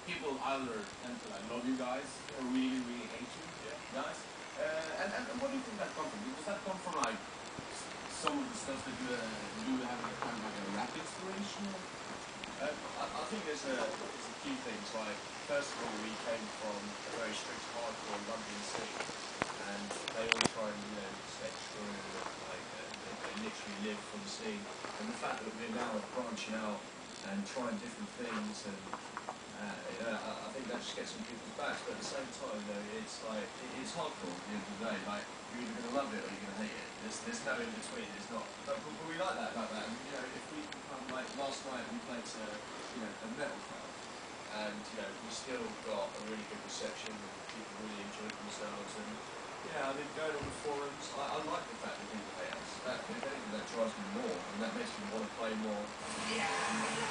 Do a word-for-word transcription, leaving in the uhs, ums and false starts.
people either tend to like love you guys or really, really hate you Yeah. guys. Uh, and, and and what do you think that comes from? Does that come from like some of the stuff that you uh, do have a kind of like a rap inspiration? Or? Um, I, I think there's a, there's a few things. Like, first of all, we came from a very strict, hardcore London scene, and they all try and, you know, stay true, and like uh, they, they literally live for the scene. And the fact that we're now branching out and trying different things, and uh, you know, I, I think that just gets on people's backs. But at the same time, you know, it's like it, it's hardcore at the end of the day. Like, you're either gonna love it or you're gonna hate it. There's there's no in between. There's not. But, but we like that about that. And, you know, if we can come, like last night we played to, you know, a metal crowd, and you know we still got a really good reception, and people really enjoyed themselves. And yeah, I mean, going on the forums, I, I like the fact that people hate us. That, if anything, that drives me more, and that makes me want to play more.